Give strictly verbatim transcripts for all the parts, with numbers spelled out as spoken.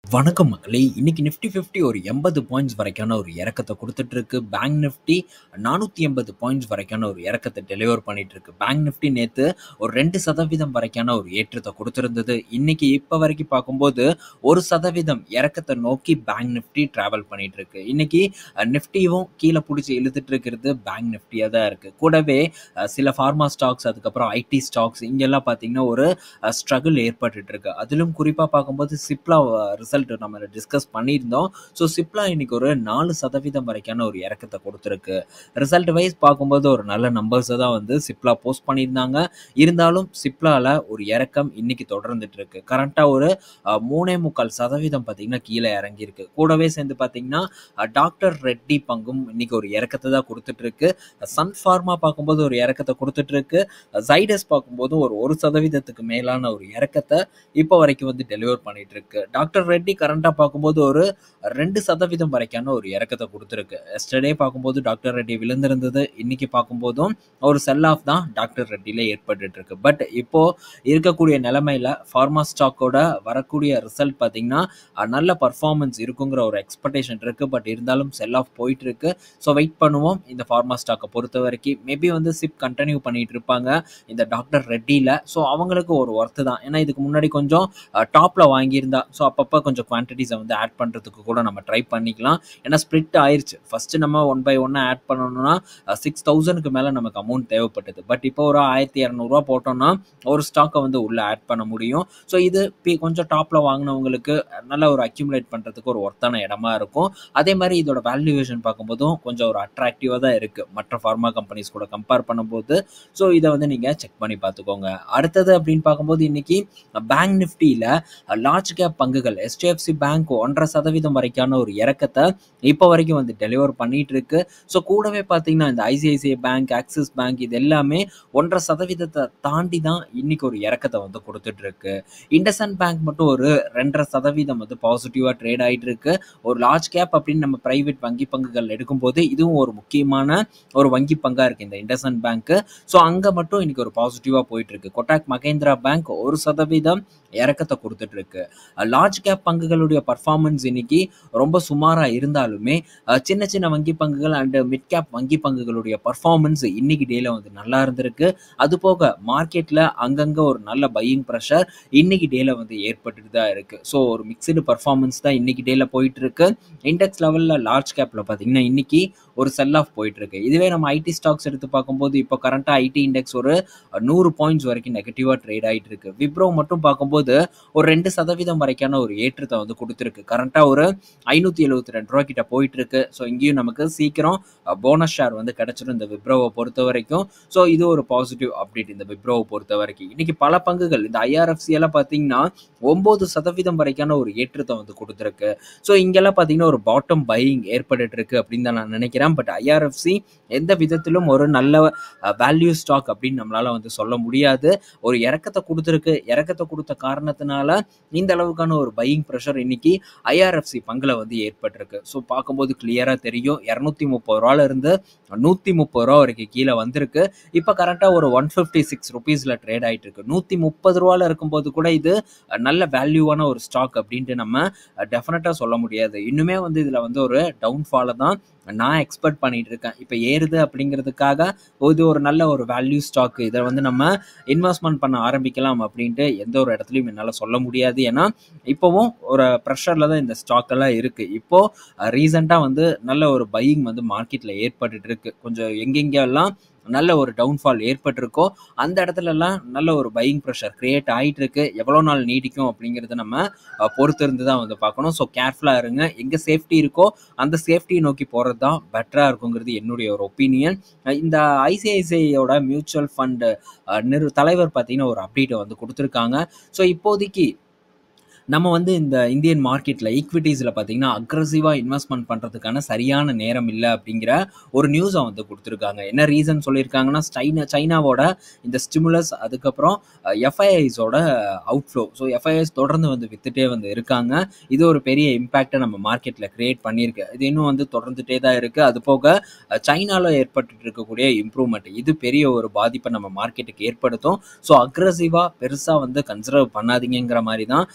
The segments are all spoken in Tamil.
வணக்கம் மக்களே. இன்னைக்கு நிஃப்டி ஃபிஃப்டி ஒரு எண்பது பாயிண்ட்ஸ் வரைக்கான ஒரு இறக்கத்தை கொடுத்துட்டு இருக்கு. பேங்க் நிஃப்டி நானூற்றி எண்பது பாயிண்ட்ஸ் வரைக்கான ஒரு இறக்கத்தை டெலிவர் பண்ணிட்டு இருக்கு. பேங்க் நிஃப்டி நேற்று ஒரு ரெண்டு சதவீதம் வரைக்கான ஒரு ஏற்றத்தை கொடுத்துருந்தது. இன்னைக்கு இப்போ வரைக்கும் பார்க்கும்போது ஒரு சதவீதம் இறக்கத்தை நோக்கி பேங்க் நிஃப்டி டிராவல் பண்ணிட்டு இருக்கு. இன்னைக்கு நிஃப்டியும் கீழே பிடிச்சி இழுத்துட்டு இருக்கிறது பேங்க் நிஃப்டியாக தான் இருக்கு. கூடவே சில ஃபார்மா ஸ்டாக்ஸ், அதுக்கப்புறம் ஐடி ஸ்டாக்ஸ் இங்கெல்லாம் பார்த்தீங்கன்னா ஒரு ஸ்ட்ரகிள் ஏற்பட்டு இருக்கு. அதிலும் குறிப்பாக பார்க்கும்போது சிப்லா ரிசல்ட் நம்ம டிஸ்கஸ் பண்ணியிருந்தோம். ஸோ சிப்லா இன்னைக்கு ஒரு நாலு சதவீதம் வரைக்கான ஒரு இறக்கத்தை கொடுத்துருக்கு. ரிசல்ட் வைஸ் பார்க்கும்போது ஒரு நல்ல நம்பர்ஸை தான் வந்து சிப்லா போஸ்ட் பண்ணியிருந்தாங்க. இருந்தாலும் சிப்லாவில் ஒரு இறக்கம் இன்னைக்கு தொடர்ந்துட்டு இருக்கு. கரண்ட்டாக ஒரு மூணே முக்கால் சதவீதம் பார்த்தீங்கன்னா கீழே இறங்கியிருக்கு. கூடவே சேர்ந்து பார்த்தீங்கன்னா டாக்டர் ரெட்டி பங்கும் இன்னைக்கு ஒரு இறக்கத்தை தான் கொடுத்துட்டு இருக்கு. சன் ஃபார்மா பார்க்கும்போது ஒரு இறக்கத்தை கொடுத்துட்டு இருக்கு. ஜைடஸ் பார்க்கும்போது ஒரு ஒரு சதவீதத்துக்கு மேலான ஒரு இறக்கத்தை இப்போ வரைக்கும் வந்து டெலிவர் பண்ணிட்டு இருக்கு. டாக்டர் ரெட்டி கரண்டா பார்க்கும்போது ஒரு ரெண்டு சதவீதம் வரைக்கான ஒரு இறக்கத்தை கொடுத்துருக்கு. எஸ்டர்டே பார்க்கும்போது டாக்டர் ரெட்டி விழுந்திருந்தது. இன்னைக்கு பார்க்கும்போதும் ஒரு செல் ஆஃப் தான் டாக்டர் ரெட்டியில ஏற்பட்டு இருக்கு. பட் இப்போ இருக்கக்கூடிய நிலைமையில ஃபார்மா ஸ்டாக்கோட வரக்கூடிய ரிசல்ட் பார்த்தீங்கன்னா நல்ல பர்ஃபார்மன்ஸ் இருக்குங்கிற ஒரு எக்ஸ்பெக்டேஷன் இருக்கு. பட் இருந்தாலும் செல் ஆஃப் போயிட்டு இருக்கு. ஸோ வெயிட் பண்ணுவோம். இந்த ஃபார்மா ஸ்டாக்கை பொறுத்த வரைக்கும் மேபி வந்து சிப் கண்டினியூ பண்ணிட்டு இருப்பாங்க இந்த டாக்டர் ரெட்டியில. ஸோ அவங்களுக்கு ஒரு ஒர்த்து தான். ஏன்னா இதுக்கு முன்னாடி கொஞ்சம் டாப்ல வாங்கியிருந்தா ஸோ அப்பப்போ கொஞ்சம் குவான்டிட்டிஸை வந்து ஆட் பண்ணுறதுக்கு கூட நம்ம ட்ரை பண்ணிக்கலாம். ஏன்னா ஸ்ப்ளிட் ஆயிடுச்சு. ஃபர்ஸ்ட் நம்ம ஒன் பை ஒன்னா ஆட் பண்ணணும்னா சிக்ஸ் தௌசண்ட்க்கு மேலே நமக்கு அமௌண்ட் தேவைப்பட்டது. பட் இப்போ ஒரு ஆயிரத்தி இரநூறுவா போட்டோம்னா ஒரு ஸ்டாக்கை வந்து உள்ள ஆட் பண்ண முடியும். ஸோ இது கொஞ்சம் டாப்ல வாங்கினவங்களுக்கு நல்ல ஒரு அக்யூமுலேட் பண்ணுறதுக்கு ஒரு ஒர்த்தான இடமா இருக்கும். அதே மாதிரி இதோட வேல்யூவேஷன் பார்க்கும்போதும் கொஞ்சம் ஒரு அட்ராக்டிவாக தான் இருக்கு மற்ற ஃபார்மா கம்பெனிஸ் கூட கம்பேர் பண்ணும்போது. ஸோ இதை வந்து நீங்க செக் பண்ணி பார்த்துக்கோங்க. அடுத்தது அப்படின்னு பார்க்கும்போது இன்னைக்கு பேங்க் நிஃப்டியில லார்ஜ் கேப் பங்குகள் எச்டிஎஃப்சி பேங்க் ஒன்றரை சதவீதம் வரைக்கான ஒரு இறக்கத்தை இப்போ வரைக்கும் வந்து டெலிவர் பண்ணிட்டு இருக்கு. ஸோ கூடவே பார்த்தீங்கன்னா இந்த ஐசிஐசிஐ பேங்க், ஆக்சிஸ் பேங்க் இது எல்லாமே ஒன்றரை சதவீதத்தை தாண்டி தான் இன்னைக்கு ஒரு இறக்கத்தை வந்து கொடுத்துட்டு இருக்கு. இண்டஸ்இண்ட் பேங்க் மட்டும் ஒரு ரெண்டரை சதவீதம் வந்து பாசிட்டிவா ட்ரேட் ஆயிட்டு இருக்கு. ஒரு லார்ஜ் கேப் அப்படின்னு நம்ம பிரைவேட் வங்கி பங்குகள் எடுக்கும்போது இதுவும் ஒரு முக்கியமான ஒரு வங்கி பங்கா இருக்கு இந்த இண்டஸ்இண்ட் பேங்க். ஸோ அங்க மட்டும் இன்னைக்கு ஒரு பாசிட்டிவா போயிட்டு இருக்கு. கொட்டாக் மகேந்திரா பேங்க் ஒரு சதவீதம் இறக்கத்தை கொடுத்துட்டு இருக்கு. லார்ஜ் கேப் பங்குகளுடைய பர்ஃபார்மன்ஸ் இன்னைக்கு ரொம்ப சுமாரா இருந்தாலுமே சின்ன சின்ன வங்கி பங்குகள் அண்ட் மிட் கேப் வங்கி பங்குகளுடைய பர்ஃபார்மன்ஸ் இன்னைக்கு டேல வந்து நல்லா இருந்திருக்கு. அது போக மார்க்கெட்ல அங்கங்க ஒரு நல்ல பையிங் ப்ரெஷர் இன்னைக்கு டேல வந்து ஏற்பட்டுட்டு தான் இருக்கு. ஸோ ஒரு மிக்சடு பர்ஃபார்மன்ஸ் தான் இன்னைக்கு டேல போயிட்டு இருக்கு. இண்டெக்ஸ் லெவல்ல லார்ஜ் கேப்ல பாத்தீங்கன்னா இன்னைக்கு ஒரு செல் ஆஃப் போயிட்டு இருக்கு. இதுவே நம்ம ஐடி ஸ்டாக்ஸ் எடுத்து பார்க்கும்போது இப்போ கரண்டா ஐடி இண்டெக்ஸ் ஒரு நூறு பாயிண்ட்ஸ் வரைக்கும் நெகட்டிவா ட்ரேட் ஆயிட்டு இருக்கு. விப்ரோ மட்டும் பார்க்கும்போது ஒரு ரெண்டு சதவீதம் வரைக்கான ஒரு ஏற்றத்தை வந்து கொடுத்துருக்கு. கரண்டா ஒரு ஐநூத்தி எழுபத்தி ரெண்டு ரூபா கிட்ட போயிட்டு இருக்கு. ஸோ இங்கேயும் நமக்கு சீக்கிரம் போனஸ் ஷேர் வந்து கிடைச்சிடும் இந்த விப்ரோவை பொறுத்த வரைக்கும். ஸோ இது ஒரு பாசிட்டிவ் அப்டேட் இந்த விப்ரோவை பொறுத்த வரைக்கும். இன்னைக்கு பல பங்குகள் இந்த ஐஆர்எஃப்சி எல்லாம் பார்த்தீங்கன்னா ஒன்பது சதவீதம் வரைக்கான ஒரு ஏற்றத்தை வந்து கொடுத்துருக்கு. ஸோ இங்கெல்லாம் பார்த்தீங்கன்னா ஒரு பாட்டம் பையிங் ஏற்பட்டு இருக்கு அப்படின்னு தான் நான் நினைக்கிறேன். பட் ஐஆர்எஃப்சி எந்த விதத்திலும் ஒரு நல்ல வேல்யூ ஸ்டாக் அப்படின்னு நம்மளால வந்து சொல்ல முடியாது. ஒரு இறக்கத்தை கொடுத்துருக்கு. இறக்கத்தை கொடுத்த காரணத்தினால இந்த அளவுக்கான ஒரு பையிங் ப்ரெஷர் இன்னைக்கு ஐஆர்எஃப்சி பங்குல வந்து ஏற்பட்டிருக்கு. ஸோ பார்க்கும்போது கிளியரா தெரியும். இருநூத்தி முப்பது ரூபால இருந்து நூத்தி முப்பது ரூபா வரைக்கும் கீழே வந்திருக்கு. இப்போ கரெக்டா ஒரு ஒன் பிப்டி சிக்ஸ் ருபீஸ்ல ட்ரேட் ஆயிட்டு இருக்கு. நூத்தி முப்பது ரூபால இருக்கும்போது கூட இது நல்ல வேல்யூவான ஒரு ஸ்டாக் அப்படின்ட்டு நம்ம டெஃபினட்டா சொல்ல முடியாது. இன்னுமே வந்து இதுல வந்து ஒரு டவுன்ஃபால தான் நான் எக்ஸ்பெக்ட் பண்ணிட்டு இருக்கேன். இப்போ ஏறுது அப்படிங்கிறதுக்காக இது ஒரு நல்ல ஒரு வேல்யூ ஸ்டாக், இதை வந்து நம்ம இன்வெஸ்ட்மெண்ட் பண்ண ஆரம்பிக்கலாம் அப்படின்ட்டு எந்த ஒரு இடத்துலையும் என்னால் சொல்ல முடியாது. ஏன்னா இப்போவும் ஒரு ப்ரெஷரில் தான் இந்த ஸ்டாக் எல்லாம் இருக்கு. இப்போ ரீசெண்டாக வந்து நல்ல ஒரு பையிங் வந்து மார்க்கெட்டில் ஏற்பட்டு இருக்கு. கொஞ்சம் எங்கெங்கெல்லாம் நல்ல ஒரு டவுன்ஃபால் ஏற்பட்டிருக்கோ அந்த இடத்துல எல்லாம் நல்ல ஒரு பையிங் ப்ரெஷர் கிரியேட் ஆகிட்டு இருக்கு. எவ்வளோ நாள் நீடிக்கும் அப்படிங்கிறத நம்ம பொறுத்து இருந்து தான் வந்து பார்க்கணும். ஸோ கேர்ஃபுல்லாக இருங்க. எங்கே சேஃப்டி இருக்கோ அந்த சேஃப்டியை நோக்கி போகிறது தான் பெட்டராக இருக்குங்கிறது என்னுடைய ஒரு ஒப்பீனியன். இந்த ஐசிஐசிஐயோட மியூச்சுவல் ஃபண்ட் நிறு தலைவர் பார்த்தீங்கன்னா ஒரு அப்டேட்டை வந்து கொடுத்துருக்காங்க. ஸோ இப்போதைக்கு நம்ம வந்து இந்த இந்தியன் மார்க்கெட்டில் ஈக்விட்டிஸில் பார்த்தீங்கன்னா அக்ரெசிவாக இன்வெஸ்ட்மெண்ட் பண்ணுறதுக்கான சரியான நேரம் இல்லை அப்படிங்கிற ஒரு நியூஸை வந்து கொடுத்துருக்காங்க. என்ன ரீசன் சொல்லியிருக்காங்கன்னா சைனா சைனாவோட இந்த ஸ்டிமுலஸ், அதுக்கப்புறம் எஃப்ஐஐஸோட அவுட்ஃப்ளோ. ஸோ எஃப்ஐஐஸ் தொடர்ந்து வந்து வித்துட்டே வந்து இருக்காங்க. இது ஒரு பெரிய இம்பேக்டை நம்ம மார்க்கெட்டில் கிரியேட் பண்ணியிருக்கு. இது இன்னும் வந்து தொடர்ந்துட்டே தான் இருக்குது. அது போக சைனாவில் ஏற்பட்டு இருக்கக்கூடிய இம்ப்ரூவ்மெண்ட் இது பெரிய ஒரு பாதிப்பை நம்ம மார்க்கெட்டுக்கு ஏற்படுத்தும். ஸோ அக்ரெசிவாக பெருசாக வந்து கன்சிடர் பண்ணாதீங்கிற மாதிரி தான் இந்த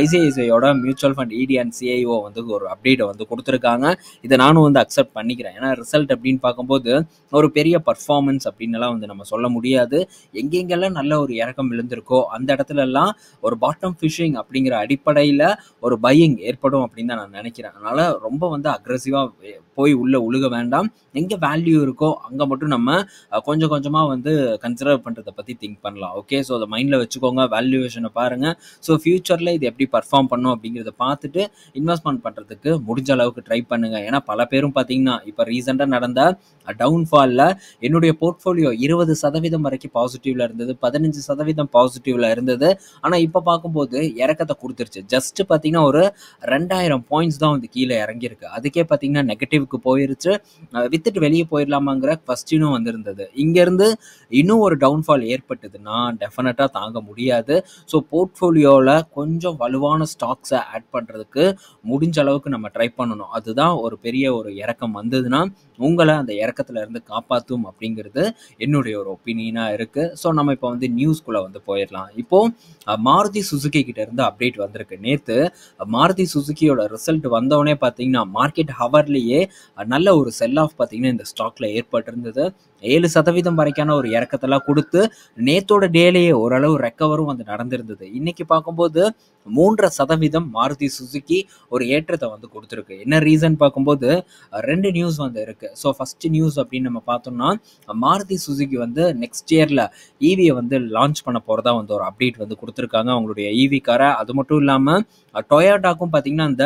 ஐசிஐசிஐயோட mutual fund ED and CIO வந்து ஒரு அப்டேட்டை வந்து கொடுத்துருக்காங்க. இதை நானும் வந்து அக்செப்ட் பண்ணிக்கிறேன். ஏன்னா ரிசல்ட் அப்படின்னு பார்க்கும்போது ஒரு பெரிய பர்ஃபார்மன்ஸ் அப்படின்னுலாம் வந்து நம்ம சொல்ல முடியாது. எங்கெங்கெல்லாம் நல்ல ஒரு இறக்கம் விழுந்திருக்கோ அந்த இடத்துல எல்லாம் ஒரு பாட்டம் ஃபிஷிங் அப்படிங்கிற அடிப்படையில் ஒரு பையிங் ஏற்படும் அப்படின்னு தான் நான் நினைக்கிறேன். அதனால ரொம்ப வந்து அக்ரெசிவாக போய் உள்ள உழுக வேண்டாம். எங்கே வேல்யூ இருக்கோ அங்கே மட்டும் நம்ம கொஞ்சம் கொஞ்சமாக வந்து கன்சிடர் பண்ணுறதை பற்றி திங்க் பண்ணலாம். ஓகே, ஸோ அதை மைண்டில் வச்சுக்கோங்க, வேல்யூவேஷனை பாருங்கள். ஸோ ஃபியூச்சரில் இது எப்படி பர்ஃபார்ம் பண்ணும் அப்படிங்கிறத பார்த்துட்டு இன்வெஸ்ட்மெண்ட் பண்ணுறதுக்கு முடிஞ்ச அளவுக்கு ட்ரை பண்ணுங்கள். ஏன்னா பல பேரும் பார்த்தீங்கன்னா இப்போ ரீசெண்டாக நடந்த டவுன்ஃபாலில் என்னுடைய போர்ட்ஃபோலியோ இருபது சதவீதம் வரைக்கும் பாசிட்டிவ்ல இருந்தது, பதினஞ்சு சதவீதம் பாசிட்டிவ்ல இருந்தது. ஆனால் இப்போ பார்க்கும்போது இறக்கத்தை கொடுத்துருச்சு. ஜஸ்ட் பார்த்தீங்கன்னா ஒரு ரெண்டாயிரம் பாயிண்ட்ஸ் தான் வந்து கீழே இறங்கியிருக்கு. அதுக்கே பார்த்தீங்கன்னா நெகட்டிவ்க்கு போயிருச்சு. வித்துட்டு வெளியே போயிடலாமாங்கிற கொஸ்டினும் வந்திருந்தது. இங்கேருந்து இன்னும் ஒரு டவுன்ஃபால் ஏற்பட்டதுன்னா டெஃபினட்டாக தாங்க முடியாது. ஸோ போர்ட்ஃபோலியோவில் கொஞ்சம் வலுவான ஸ்டாக்ஸை ஆட் பண்ணுறதுக்கு முடிஞ்ச அளவுக்கு நம்ம ட்ரை பண்ணணும். அதுதான் ஒரு பெரிய ஒரு இறக்கம் வந்ததுன்னா உங்களை அந்த இறக்கத்துல இருந்து காப்பாற்றும் அப்படிங்கிறது என்னுடைய ஒரு ஒப்பீனியனாக இருக்குது. ஸோ நம்ம இப்போ வந்து நியூஸ்குள்ளே வந்து போயிடலாம். இப்போது மாருதி சுசுகி கிட்ட இருந்து அப்டேட் வந்திருக்கு. நேற்று மாருதி சுசுகியோட ரிசல்ட் வந்தவொடனே பார்த்தீங்கன்னா மார்க்கெட் ஹவர்லேயே நல்ல ஒரு செல் ஆஃப் பார்த்தீங்கன்னா இந்த ஸ்டாக்ல ஏற்பட்டிருந்தது. ஏழு சதவீதம் வரைக்கான ஒரு இறக்கத்தெல்லாம் கொடுத்து நேத்தோட டேலேயே ஓரளவு ரெக்கவரும் வந்து நடந்திருந்தது. இன்னைக்கு பார்க்கும்போது மூன்றரை சதவீதம் மாருதி சுசுகி ஒரு ஏற்றத்தை வந்து கொடுத்துருக்கு. என்ன ரீசன் பார்க்கும்போது ரெண்டு நியூஸ் வந்து இருக்கு. ஸோ ஃபர்ஸ்ட் நியூஸ் அப்படின்னு நம்ம பார்த்தோம்னா மாருதி சுசுகி வந்து நெக்ஸ்ட் இயர்ல ஈவியை வந்து லான்ச் பண்ண போறதா வந்து ஒரு அப்டேட் வந்து கொடுத்துருக்காங்க அவங்களுடைய ஈவி காரை. அது மட்டும் இல்லாமல் டொயோட்டாக்கும் பார்த்தீங்கன்னா அந்த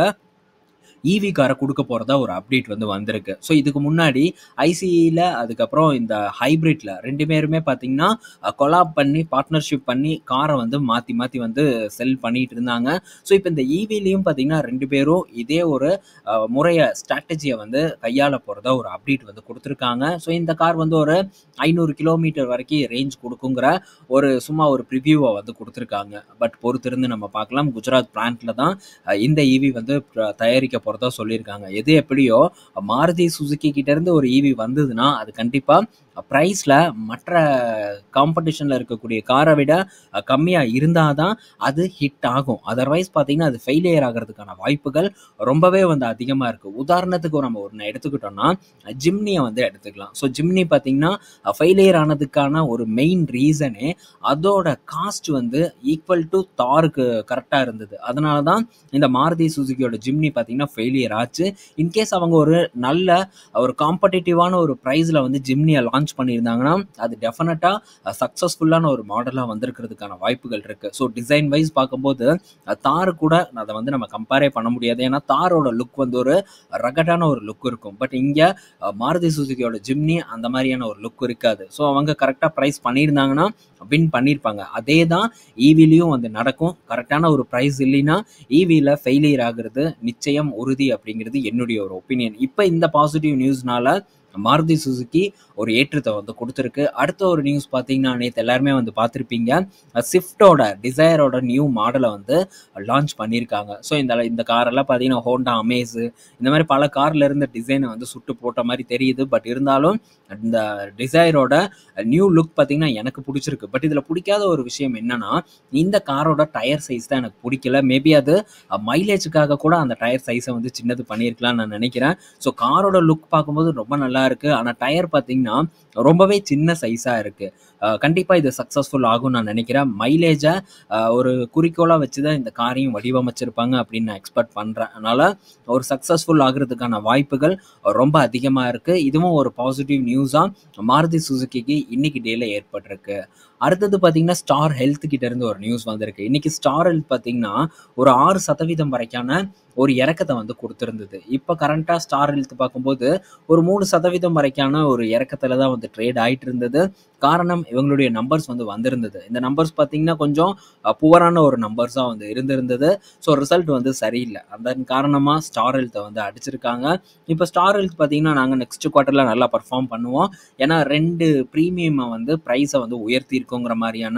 ஈவி காரை கொடுக்க போகிறதா ஒரு அப்டேட் வந்து வந்திருக்கு. ஸோ இதுக்கு முன்னாடி ஐசிஇல அதுக்கப்புறம் இந்த ஹைப்ரிட்ல ரெண்டு பேருமே பார்த்தீங்கன்னா கொலாப் பண்ணி பார்ட்னர்ஷிப் பண்ணி காரை வந்து மாற்றி மாற்றி வந்து செல் பண்ணிட்டு இருந்தாங்க. ஸோ இப்போ இந்த ஈவிலையும் பார்த்தீங்கன்னா ரெண்டு பேரும் இதே ஒரு முறைய ஸ்ட்ராட்டஜியை வந்து கையாள போகிறதா ஒரு அப்டேட் வந்து கொடுத்துருக்காங்க. ஸோ இந்த கார் வந்து ஒரு ஐநூறு கிலோமீட்டர் வரைக்கும் ரேஞ்ச் கொடுக்குங்கிற ஒரு சும்மா ஒரு ப்ரிவியூவை வந்து கொடுத்துருக்காங்க. பட் பொறுத்திருந்து நம்ம பார்க்கலாம். குஜராத் பிளான்ட்ல தான் இந்த ஈவி வந்து தயாரிக்க போகிற தான் சொல்லியிருக்காங்க. எது எப்படியோ மாருதி சுசுகி கிட்ட இருந்து ஒரு ஈவி வந்ததுன்னா அது கண்டிப்பா ப்ரைஸ்ல மற்ற காம்படிஷன்ல இருக்கக்கூடிய காரை விட கம்மியா இருந்தாதான் அது ஹிட் ஆகும். அதர்வைஸ் பார்த்தீங்கன்னா அது ஃபெயிலியர் ஆகிறதுக்கான வாய்ப்புகள் ரொம்பவே வந்து அதிகமா இருக்கு. உதாரணத்துக்கு நம்ம ஒன்று எடுத்துக்கிட்டோம்னா ஜிம்னியை வந்து எடுத்துக்கலாம். ஸோ ஜிம்னி பார்த்தீங்கன்னா ஃபெயிலியர் ஆனதுக்கான ஒரு மெயின் ரீசனே அதோட காஸ்ட் வந்து ஈக்குவல் டு தாருக்கு கரெக்டா இருந்தது. அதனால தான் இந்த மாருதி சுசுகியோட ஜிம்னி பார்த்தீங்கன்னா ஃபெயிலியர் ஆச்சு. இன்கேஸ் அவங்க ஒரு நல்ல ஒரு காம்படிட்டிவான ஒரு ப்ரைஸ்ல வந்து ஜிம்னியை லான்ச் பண்ணியிருந்தாங்கன்னா அது டெஃபினட்டா சக்சஸ்ஃபுல்லான ஒரு மாடலா வந்திருக்கிறதுக்கான வாய்ப்புகள் இருக்கு. ஸோ டிசைன் வைஸ் பார்க்கும்போது தார் கூட அதை வந்து நம்ம கம்பேரே பண்ண முடியாது. ஏன்னா தாரோட லுக் வந்து ஒரு ரகடான ஒரு லுக் இருக்கும். பட் இங்க மாருதி சுசுகியோட ஜிம்னி அந்த மாதிரியான ஒரு லுக் இருக்காது. ஸோ அவங்க கரெக்டா ப்ரைஸ் பண்ணியிருந்தாங்கன்னா வின் பண்ணியிருப்பாங்க. அதே தான் ஈவிலையும் வந்து நடக்கும். கரெக்டான ஒரு ப்ரைஸ் இல்லைன்னா ஈவியில் ஃபெயிலியர் ஆகுறது நிச்சயம் உறுதி அப்படிங்கிறது என்னுடைய ஒரு ஒப்பீனியன். இப்போ இந்த பாசிட்டிவ் நியூஸ்னால மாருதி சுசுகி ஒரு ஏற்றத்தை வந்து கொடுத்துருக்கு. அடுத்த ஒரு நியூஸ் பார்த்தீங்கன்னா நேற்று எல்லாருமே வந்து பார்த்துருப்பீங்க, ஸ்விஃப்டோட டிசையரோட நியூ மாடலை வந்து லான்ச் பண்ணியிருக்காங்க. ஸோ இந்த இந்த காரெல்லாம் பார்த்தீங்கன்னா ஹோண்டா அமேஸு இந்த மாதிரி பல கார்ல இருந்த டிசைனை வந்து சுட்டு போட்ட மாதிரி தெரியுது. பட் இருந்தாலும் இந்த டிசையரோட நியூ லுக் பார்த்தீங்கன்னா எனக்கு பிடிச்சிருக்கு. பட் இதில் பிடிக்காத ஒரு விஷயம் என்னன்னா இந்த காரோட டயர் சைஸ் தான் எனக்கு பிடிக்கல. மேபி அது மைலேஜுக்காக கூட அந்த டயர் சைஸை வந்து சின்னது பண்ணியிருக்கலாம்னு நான் நினைக்கிறேன். ஸோ காரோட லுக் பார்க்கும்போது ரொம்ப நல்லா இருக்கு. ஆனால் டயர் பார்த்தீங்கன்னா ரொம்பவே சின்ன சைஸா இருக்கு. கண்டிப்பா இது சக்சஸ்ஃபுல் ஆகும் நான் நினைக்கிறேன். மைலேஜை ஒரு குறிக்கோளா வச்சுதான் இந்த காரையும் வடிவமைச்சிருப்பாங்க அப்படின்னு நான் எக்ஸ்பெக்ட் பண்றேன். அதனால ஒரு சக்சஸ்ஃபுல் ஆகுறதுக்கான வாய்ப்புகள் ரொம்ப அதிகமா இருக்கு. இதுவும் ஒரு பாசிட்டிவ் நியூஸா மாருதி சுசுகிக்கு இன்னைக்கு டேல ஏற்பட்டிருக்கு. அடுத்தது பார்த்தீங்கன்னா ஸ்டார் ஹெல்த் கிட்ட இருந்து ஒரு நியூஸ் வந்திருக்கு. இன்னைக்கு ஸ்டார் ஹெல்த் பார்த்தீங்கன்னா ஒரு ஆறு சதவீதம் வரைக்கான ஒரு இறக்கத்தை வந்து கொடுத்துருந்தது. இப்போ கரண்டா ஸ்டார் ஹெல்த் பார்க்கும்போது ஒரு மூணு சதவீதம் வரைக்கான ஒரு இறக்கத்துல தான் வந்து ட்ரேட் ஆயிட்டு இருந்தது. காரணம் இவங்களுடைய நம்பர்ஸ் வந்து வந்திருந்தது. இந்த நம்பர்ஸ் பார்த்தீங்கன்னா கொஞ்சம் புவரான ஒரு நம்பர்ஸாக வந்து இருந்திருந்தது. ஸோ ரிசல்ட் வந்து சரியில்லை. அதன் காரணமாக ஸ்டார் ஹெல்த்தை வந்து அடிச்சிருக்காங்க. இப்போ ஸ்டார் ஹெல்த் பார்த்தீங்கன்னா நாங்கள் நெக்ஸ்ட் குவார்ட்டரில் நல்லா பர்ஃபார்ம் பண்ணுவோம். ஏன்னா ரெண்டு ப்ரீமியமை வந்து ப்ரைஸை வந்து உயர்த்தி இருக்கோங்கிற மாதிரியான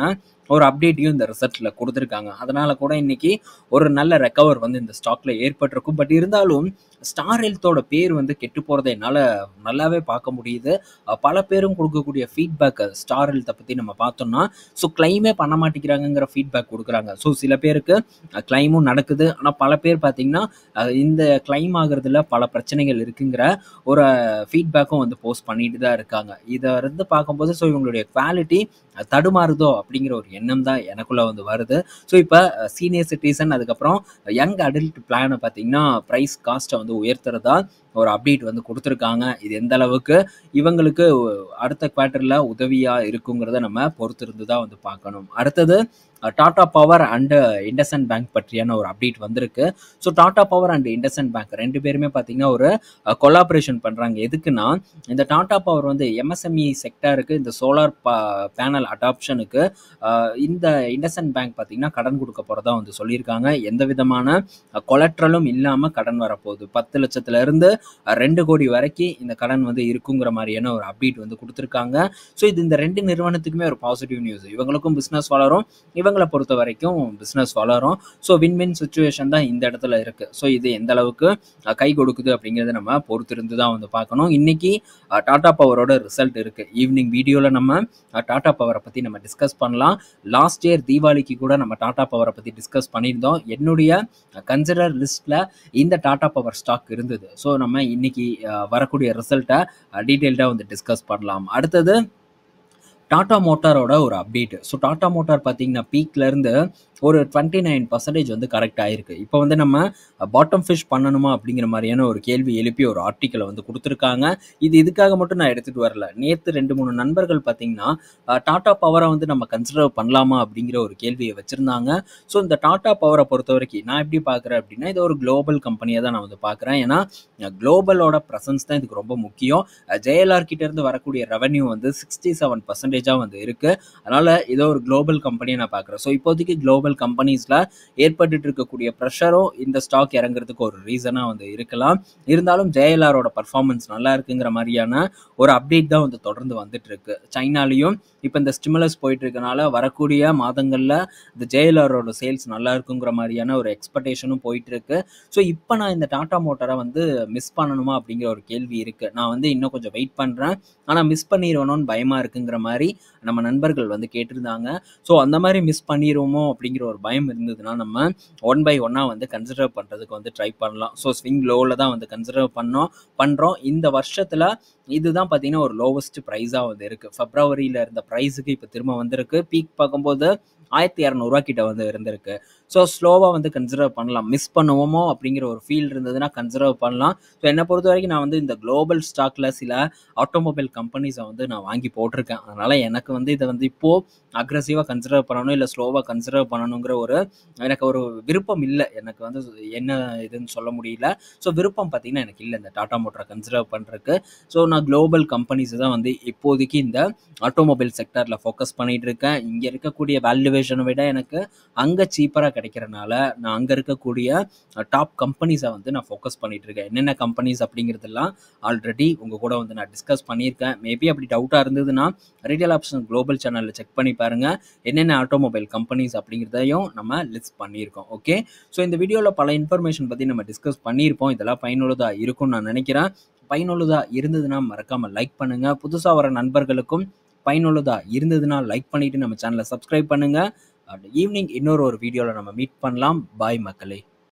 ஒரு அப்டேட்டையும் இந்த ரிசல்ட்ல கொடுத்துருக்காங்க. அதனால கூட இன்னைக்கு ஒரு நல்ல ரெக்கவர் வந்து இந்த ஸ்டாக்ல ஏற்பட்டிருக்கும். பட் இருந்தாலும் ஸ்டார் ஹெல்த்தோட பேர் வந்து கெட்டு போறதை என்னால நல்லாவே பார்க்க முடியுது. அஹ் பல பேரும் கொடுக்கக்கூடிய ஃபீட்பேக் ஸ்டார் ஹெல்த்தை பத்தி நம்ம பார்த்தோம்னா, ஸோ கிளைமே பண்ண மாட்டேங்கிறாங்கிற ஃபீட்பேக் கொடுக்குறாங்க. ஸோ சில பேருக்கு கிளைமும் நடக்குது. ஆனால் பல பேர் பார்த்தீங்கன்னா அஹ் இந்த கிளைம் ஆகுறதுல பல பிரச்சனைகள் இருக்குங்கிற ஒரு ஃபீட்பேக்கும் வந்து போஸ்ட் பண்ணிட்டு தான் இருக்காங்க. இதை இருந்து பார்க்கும்போது ஸோ இவங்களுடைய குவாலிட்டி தடுமாறுதோ அப்படிங்கிற ஒரு எண்ணம் தான் எனக்குள்ள வந்து வருது. ஸோ இப்போ சீனியர் சிட்டிசன் அதுக்கப்புறம் யங் அடல்ட் பிளானை பார்த்தீங்கன்னா ப்ரைஸ் காஸ்ட்டை வந்து உயர்த்துறதா ஒரு அப்டேட் வந்து கொடுத்துருக்காங்க. இது எந்த அளவுக்கு இவங்களுக்கு அடுத்த குவார்ட்டரில் உதவியாக இருக்குங்கிறத நம்ம பொறுத்திருந்து தான் வந்து பார்க்கணும். அடுத்தது Tata power and IndusInd bank பற்றியான ஒரு அப்டேட் வந்திருக்கு. So Tata power and IndusInd bank ரெண்டு பேருமே பார்த்தீங்கன்னா ஒரு கொலாபரேஷன் பண்ணுறாங்க. எதுக்குன்னா இந்த டாடா பவர் வந்து எம்எஸ்எம்இ செக்டாருக்கு இந்த சோலார் பேனல் அடாப்ஷனுக்கு இந்த இண்டஸ்இண்ட் பேங்க் பார்த்தீங்கன்னா கடன் கொடுக்க போகிறதா வந்து சொல்லியிருக்காங்க. எந்த விதமான கொலட்ரலும் இல்லாமல் கடன் வரப்போகுது. பத்து லட்சத்துல இருந்து ரெண்டு கோடி வரைக்கும் இந்த கடன் வந்து இருக்குங்கிற மாதிரியான ஒரு அப்டேட் வந்து கொடுத்துருக்காங்க. ஸோ இது இந்த ரெண்டு நிறுவனத்துக்குமே ஒரு பாசிட்டிவ் நியூஸ். இவங்களுக்கும் பிஸ்னஸ் வளரும், இவங்களை பொறுத்த வரைக்கும் பிஸ்னஸ் வளரும். ஸோ வின் வின் சுச்சுவேஷன் தான் இந்த இடத்துல இருக்கு. ஸோ இது எந்த அளவுக்கு கை கொடுக்குது அப்படிங்கிறத நம்ம பொறுத்திருந்து தான் வந்து பார்க்கணும். இன்னைக்கு டாடா பவரோட ரிசல்ட் இருக்கு. ஈவினிங் வீடியோவில் நம்ம டாடா பவரை பற்றி நம்ம டிஸ்கஸ் பண்ணலாம். லாஸ்ட் இயர் தீபாவளிக்கு கூட நம்ம டாடா பவரை பற்றி டிஸ்கஸ் பண்ணியிருந்தோம். என்னுடைய கன்சிடர் லிஸ்ட்ல இந்த டாடா பவர் ஸ்டாக் இருந்தது. ஸோ நம்ம இன்னைக்கு வரக்கூடிய ரிசல்ட்டை டீட்டெயில்டாக வந்து டிஸ்கஸ் பண்ணலாம். அடுத்தது டாடா மோட்டாரோட ஒரு அப்டேட். ஸோ டாடா மோட்டார் பார்த்தீங்கன்னா பீக்ல இருந்து ஒரு டுவெண்ட்டி நைன் பர்சன்டேஜ் வந்து கரெக்ட் ஆயிருக்கு. இப்போ வந்து நம்ம பாட்டம் ஃபிஷ் பண்ணணுமா அப்படிங்கிற மாதிரியான ஒரு கேள்வி எழுப்பி ஒரு ஆர்டிக்கலை வந்து கொடுத்துருக்காங்க. இது இதுக்காக மட்டும் நான் எடுத்துகிட்டு வரல. நேற்று ரெண்டு மூணு நண்பர்கள் பார்த்தீங்கன்னா டாடா பவரை வந்து நம்ம கன்சிடர் பண்ணலாமா அப்படிங்கிற ஒரு கேள்வியை வச்சுருந்தாங்க. ஸோ இந்த டாடா பவரை பொறுத்த வரைக்கும் நான் எப்படி பார்க்குறேன் அப்படின்னா இது ஒரு குளோபல் கம்பெனியாக தான் நான் வந்து பார்க்குறேன். ஏன்னா குளோபலோட ப்ரெசன்ஸ் தான் இதுக்கு ரொம்ப முக்கியம். ஜேஎல்ஆர் கிட்ட இருந்து வரக்கூடிய ரெவன்யூ வந்து சிக்ஸ்டி செவன் பர்சன்டேஜாக வந்து இருக்குது. அதனால் இதோ ஒரு குளோபல் கம்பெனியை நான் பார்க்குறேன். ஸோ இப்போதைக்கு குளோபல் கம்பெனிஸ்ல ஏற்பட்டு இருக்கக்கூடிய ப்ரெஷரும் இந்த ஸ்டாக் இறங்குறதுக்கு ஒரு ரீசனா வந்து இருக்கலாம். இருந்தாலும் ஜேஎல்ஆரோட பர்ஃபார்மன்ஸ் நல்லா இருக்குங்கிற மாதிரியான ஒரு அப்டேட் தான் வந்து தொடர்ந்து வந்துட்டு இருக்கு. சைனாலையும் இப்போ இந்த ஸ்டிமுலஸ் போயிட்டு இருக்கனால வரக்கூடிய மாதங்கள்ல இந்த ஜேஎல்ஆரோட சேல்ஸ் நல்லா இருக்குங்கிற மாதிரியான ஒரு எக்ஸ்பெக்டேஷனும் போயிட்டு இருக்கு. ஸோ இப்போ நான் இந்த டாடா மோட்டாரை வந்து மிஸ் பண்ணணுமா அப்படிங்கிற ஒரு கேள்வி இருக்கு. நான் வந்து இன்னும் கொஞ்சம் வெயிட் பண்றேன், ஆனா மிஸ் பண்ணிடுவேணும்னு பயமா இருக்குங்கிற மாதிரி நம்ம நண்பர்கள் வந்து கேட்டிருந்தாங்க. ஸோ அந்த மாதிரி மிஸ் பண்ணிடுவோமோ அப்படிங்கிற ஒரு பயம் இருந்ததுன்னா நம்ம ஒன் பை ஒன்னா வந்து கன்சிடர் பண்றதுக்கு வந்து ட்ரை பண்ணலாம். ஸோ ஸ்விங் லோவில் தான் வந்து கன்சிடர் பண்ணோம் பண்றோம். இந்த வருஷத்துல இதுதான் பார்த்தீங்கன்னா ஒரு லோவஸ்ட் ப்ரைஸாக வந்து இருக்கு. பிப்ரவரியில இருந்த ப்ரைஸுக்கு இப்போ திரும்ப வந்திருக்கு. பீக் பார்க்கும்போது ஆயிரத்தி இரநூறுவா கிட்ட வந்து இருந்திருக்கு. ஸோ ஸ்லோவாக வந்து கன்சிடர் பண்ணலாம். மிஸ் பண்ணுவோமோ அப்படிங்கிற ஒரு ஃபீல் இருந்ததுன்னா கன்சிடர் பண்ணலாம். ஸோ என்னை பொறுத்த வரைக்கும் நான் வந்து இந்த குளோபல் ஸ்டாக்ல சில ஆட்டோமொபைல் கம்பெனிஸை வந்து நான் வாங்கி போட்டிருக்கேன். அதனால எனக்கு வந்து இதை வந்து இப்போ அக்ரெசிவாக கன்சிடர் பண்ணணும் இல்லை ஸ்லோவாக கன்சிடர் பண்ணணுங்கிற ஒரு எனக்கு ஒரு விருப்பம் இல்லை. எனக்கு வந்து என்ன இதுன்னு சொல்ல முடியல. ஸோ விருப்பம் பார்த்தீங்கன்னா எனக்கு இல்லை இந்த டாடா மோட்டரை கன்சிடர் பண்ணுறதுக்கு. ஸோ நான் குளோபல் கம்பெனிஸ் தான் வந்து இப்போதைக்கு இந்த ஆட்டோமொபைல் செக்டரில் ஃபோக்கஸ் பண்ணிட்டு இருக்கேன். இங்கே இருக்கக்கூடிய வேல்யூவேஷனை விட எனக்கு அங்கே சீப்பராக கிடைக்கிறனால நான் அங்கே இருக்கக்கூடிய டாப் கம்பெனிஸை வந்து நான் ஃபோக்கஸ் பண்ணிட்டு இருக்கேன். என்னென்ன கம்பெனிஸ் அப்படிங்கிறதெல்லாம் ஆல்ரெடி உங்கள் கூட வந்து நான் டிஸ்கஸ் பண்ணியிருக்கேன். மேபி அப்படி டவுட்டாக இருந்ததுன்னா ரீட்டைல் ஆப்ஷன் குளோபல் சேனலில் செக் பண்ணி பாருங்க. என்னென்ன ஆட்டோமொபைல் கம்பெனிஸ் அப்படிங்கிறதையும் நம்ம லிஸ்ட் பண்ணியிருக்கோம். ஓகே, ஸோ இந்த வீடியோவில் பல இன்ஃபர்மேஷன் பற்றி நம்ம டிஸ்கஸ் பண்ணியிருப்போம். இதெல்லாம் பயனுள்ளதாக இருக்கும்னு நான் நினைக்கிறேன். பயனுள்ளதாக இருந்ததுன்னா மறக்காமல் லைக் பண்ணுங்க. புதுசாக வர நண்பர்களுக்கும் பயனுள்ளதாக இருந்ததுன்னா லைக் பண்ணிட்டு நம்ம சேனலை சப்ஸ்கிரைப் பண்ணுங்க. ஈவினிங் இன்னொரு ஒரு வீடியோவில் நம்ம மீட் பண்ணலாம். பாய் மக்களே.